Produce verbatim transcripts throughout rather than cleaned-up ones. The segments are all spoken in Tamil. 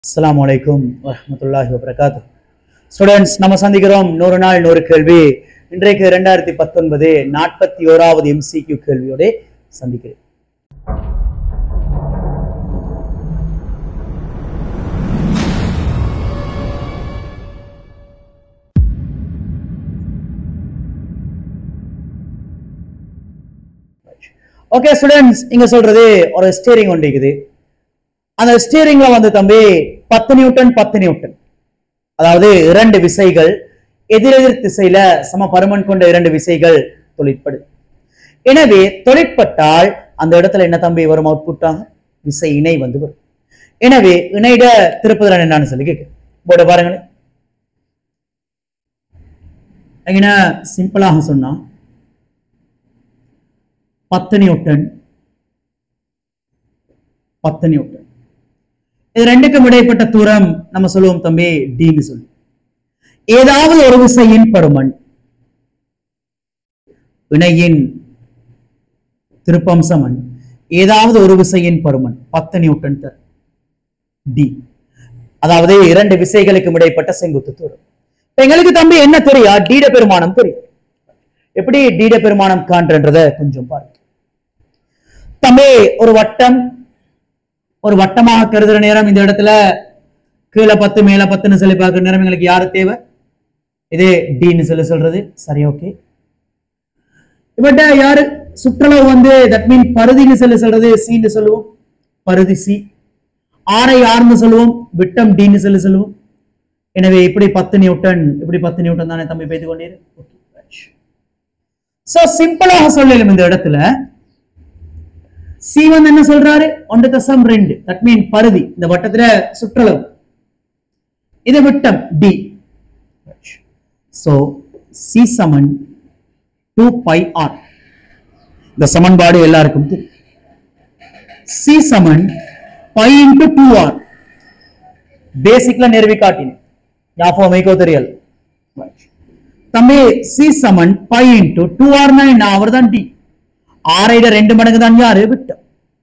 அஸ்ஸலாமு அலைக்கும் வரஹ்மத்துல்லாஹி வபரகாத்துஹு. ஸ்டூடெண்ட்ஸ், நம்ம சந்திக்கிறோம் நூறு நாள் நூறு கேள்வி. இன்றைக்கு இரண்டாயிரத்தி பத்தொன்பது நாற்பத்தி ஓராவது எம்சிக்யூ கேள்வியோட சந்திக்கிறேன். ஓகே ஸ்டூடெண்ட்ஸ், இங்க சொல்றது ஒரு ஸ்டீரிங் ஒன்று இருக்குது. அந்த ஸ்டீரிங்ல வந்து தம்பி பத்து நியூட்டன் பத்து நியூட்டன், அதாவது இரண்டு விசைகள் எதிரெதிர் திசையில சம பருமன் கொண்ட இரண்டு விசைகள் தொழிற்படு. எனவே தொழிற்பட்டால் அந்த இடத்துல என்ன தம்பி வரும்? அவுட்புட்டாக விசை இணை வந்து வரும். எனவே இணைட திருப்புதல் என்னன்னு சொல்லி கேட்க போட பாருங்களேன். என்ன சிம்பிளாக சொன்னா பத்து நியூட்டன் பத்து நியூட்டன், இது ரெண்டுக்கும் இடைப்பட்ட தூரம் நம்ம சொல்லுவோம் தம்பி டின்னு சொல்லி. ஏதாவது ஒரு விசையின் பருமன் இணையின் திருப்பம் சமன் ஏதாவது ஒரு விசையின் பருமன் பத்து நியூட்டன் டி, அதாவது இரண்டு விசைகளுக்கு இடைப்பட்ட செங்குத்து தூரம். எங்களுக்கு தம்பி என்ன தெரியா? டீட பெருமானம் தெரியும். எப்படி டீட பெருமானம் காண்றத கொஞ்சம் பாருங்க தம்பி. ஒரு வட்டம் ஒரு வட்டமாக கருதுற நேரம் இந்த இடத்துல கீழே பத்து மேல பத்துன்னு சொல்லி பார்க்குற நேரம் எங்களுக்கு யாரு தேவை? இதே டின்னு சொல்லி சொல்றது. சரி, ஓகே. இவட்ட யாரு சுற்றளவு வந்து தட் மீன் பருதின்னு சொல்லி சொல்றது சின்னு சொல்லுவோம், பருதி சி. ஆரை ஆர்னு சொல்லுவோம், விட்டம் டின்னு சொல்லி சொல்லுவோம். எனவே இப்படி பத்து நியூட்டன் இப்படி பத்து நியூட்டன் தானே தம்பி பேசி கொண்டீரு. சோ சிம்பிளாக சொல்லலும் இந்த இடத்துல சி வந்து என்ன சொல்றாரு? ஒன்று தசம் ரெண்டு, தட் மீன் பருதி, இந்த வட்டத்துல சுற்றளவு. இது விட்டம் டி. சோ சி சமன் டூ பை ஆர். இந்த சமன்பாடு எல்லாருக்கும் தெரியும். சி சமன் பை இன்டு டூ ஆர். பேசிக்ல நிறுவி காட்டினேன், ஞாபகம் வைக்கோ தெரியல தம்பி. சி சமன் pi into two R nine, அவர் தான் டி. ஆரைட ரெண்டு மடங்கு தான் யாரு? விட்டம்.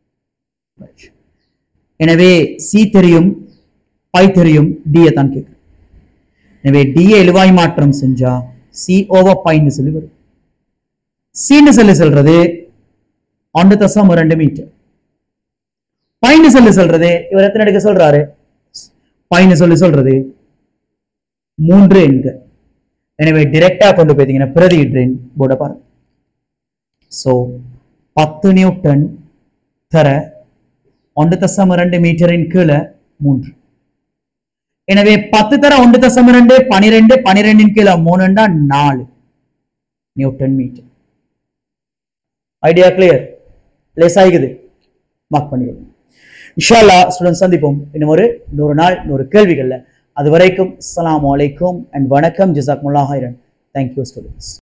எனவே சி தெரியும், பை தெரியும், டியை தான் கேட்கும். எனவே டியை எழுவாய் மாற்றம் செஞ்சா சி ஓவர் பைன்னு சொல்லி வரும். சின்னு சொல்லி சொல்றது ஒன்று தசம் ரெண்டு மீட்டர். பைன்னு சொல்லி சொல்றது இவர் எத்தனை எடுக்க சொல்றாரு? பைன்னு சொல்லி சொல்றது மூன்று எண்க. எனவே டிரெக்டா கொண்டு போயிட்டீங்கன்னா பிரதியிடுறேன் போட பாருங்க. சோ பத்து நியூட்டன் தர ஒன்று தசம் ரெண்டு மீட்டரின் கீழே மூன்று. எனவே பத்து தர ஒன்று தசம் ரெண்டு பனிரெண்டு, பனிரெண்டின் கீழே மூணுண்டா நாலு நியூட்டன் மீட்டர். Idea clear? லேஸ் ஆகிக்குது, மார்க் பண்ணிக்கணும். இன்ஷா அல்லாஹ் ஸ்டூடெண்ட்ஸ் சந்திப்போம் இன்னும் ஒரு நூறு நாள் நூறு கேள்விகள்ல. அது வரைக்கும் அஸ்ஸலாமு அலைக்கும் அண்ட் வணக்கம். ஜஸாக்குமுல்லாஹ் ஹைரன். Thank you students.